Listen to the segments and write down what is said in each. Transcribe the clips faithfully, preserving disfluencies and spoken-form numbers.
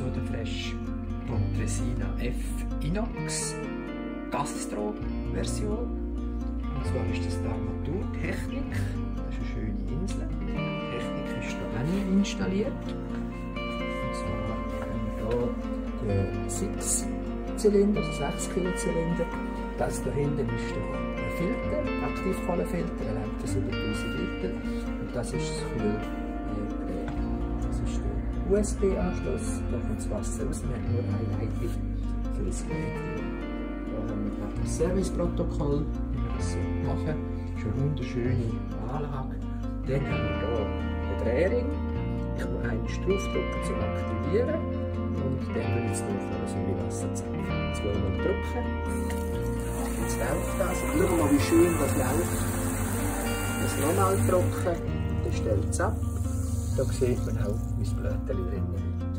Sodafresh Pontresina F Inox Gastro-Version. Und zwar ist das die Armaturtechnik. Das ist eine schöne Insel. Die Technik ist hier auch nicht installiert. Und zwar haben wir hier den Sitzzylinder, also sechs Kilo Zylinder. Das da hinten ist der Filter, Aktivkohlenfilter, der läuft das über tausend Liter. Und das ist das Kühl. Das ist der U S B-Anschluss. Da kommt das Wasser raus. Wir haben nur eine Leitung für das Gerät. Da haben wir das Serviceprotokoll, wie wir das so machen. Das ist eine wunderschöne Anlage. Dann haben wir hier den Drehring. Ich muss einen draufdrücken zum Aktivieren. Und dann will ich jetzt noch das Wasser zeigen. Zweimal drücken. Jetzt läuft das. Schau mal, wie schön das läuft. Das nochmal drücken. Dann stellt es ab. Da sieht man auch, wie das Blötchen drin liegt.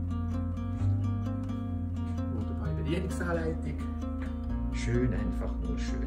Wunderbare Bedienungsanleitung. Schön, einfach nur schön.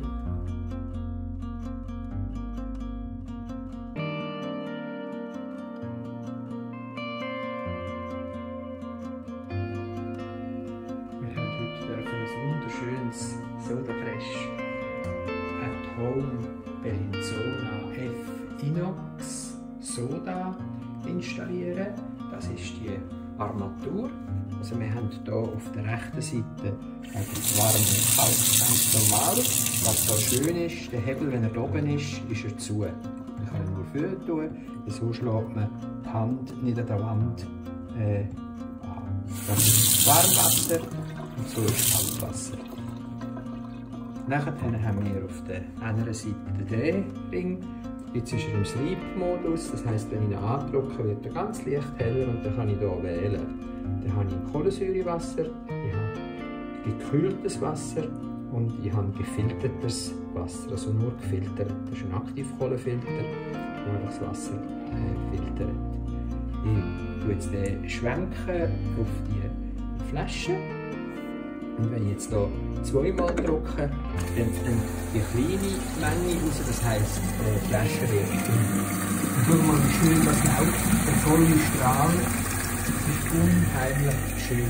Wir haben heute ein wunderschönes Sodafresh at Home Bellinzona F Inox Soda installieren. Das ist die Armatur. Also wir haben hier auf der rechten Seite warm und kalt, ganz normal. Was hier schön ist, der Hebel, wenn er oben ist, ist er zu. Man kann ihn nur führen tun. So schlägt man die Hand nicht an der Wand äh, an. Das ist Warmwasser und so ist Kaltwasser. Nachher haben wir auf der anderen Seite den Drehring. Jetzt ist er im Sleep-Modus, das heisst, wenn ich ihn andrücke, wird er ganz leicht heller und dann kann ich hier wählen. Dann habe ich Kohlensäurewasser, ich habe gekühltes Wasser und ich habe gefiltertes Wasser, also nur gefiltert. Das ist ein Aktivkohlenfilter, der das Wasser äh, filtert. Ich tue jetzt den schwenken auf die Flasche. Und wenn ich jetzt hier zweimal drücke, dann kommt die kleine Menge raus, das heisst, die Flasche wird dünn. Schau mal, wie schön das läuft, der volle Strahl, das ist unheimlich schön.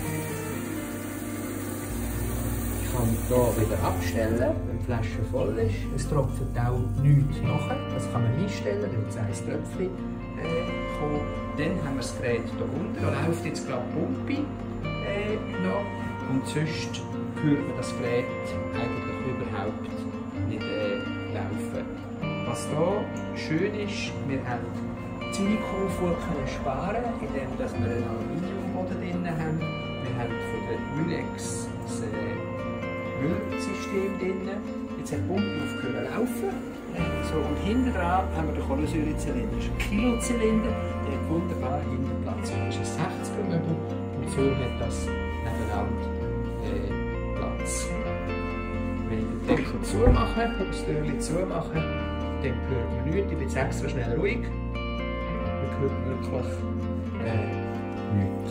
Ich kann hier wieder abstellen, wenn die Flasche voll ist. Es tropft auch nichts nachher, das kann man einstellen, dann wird es ein Tröpfchen äh, kommen. Dann haben wir das Gerät hier unten, da läuft jetzt gerade die Pumpe äh, noch. Und sonst hört man das Gerät eigentlich überhaupt nicht äh, laufen. Was hier schön ist, wir haben Silikonfurchen sparen, indem wir einen Aluminiumboden drin haben. Wir haben von der Mylex das äh, Müllsystem drin. Jetzt hat die Pumpe aufgehört zu laufen. So, und hinten dran haben wir den Kohlensäurezylinder. Das ist ein Kilozylinder, der hat wunderbar hinten Platz. Das ist ein sechziger Möbel und so hat das nebeneinander Platz. Wenn ich den Deckel zumache, das Türchen zumache, dann hört man nichts. Ich bin jetzt extra schnell ruhig. Man hört wirklich äh, nichts.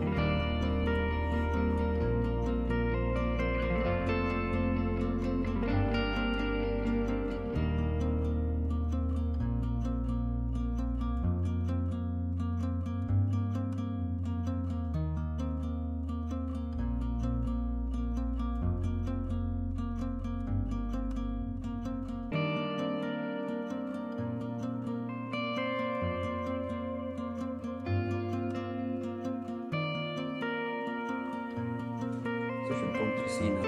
Das ist ein Pontresina.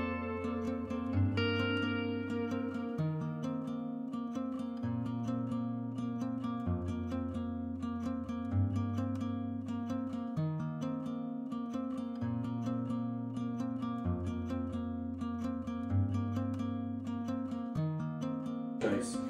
Scheiße.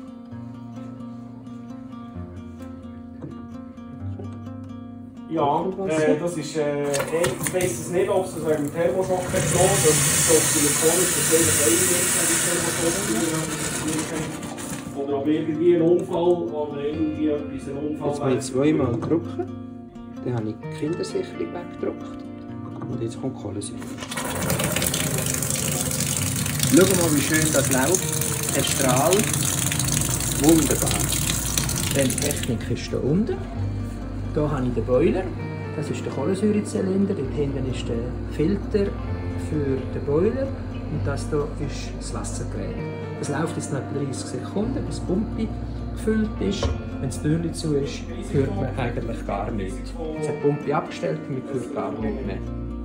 Ja, äh, das ist, äh, ich weiss es nicht, ob es das wegen dem Thermoschock betroffen ist, das ist silikonisch, das ist einfach ein oder ob irgendwie ein Unfall, oder irgendwie etwas, ein Unfall. Jetzt muss ich zweimal drücken, dann habe ich die Kindersicherung weggedrückt und jetzt kommt die Kohlensäure. Schau mal, wie schön das läuft, der Strahl, wunderbar. Dann die Technik ist hier unten. Hier habe ich den Boiler, Das ist der Kohlensäurezylinder, dort hinten ist der Filter für den Boiler und das hier ist das Wassergerät. Das läuft jetzt noch dreißig Sekunden, bis die Pumpe gefüllt ist. Wenn das Türchen zu ist, hört man eigentlich gar nichts. Jetzt hat die Pumpe abgestellt und man hört gar nichts mehr.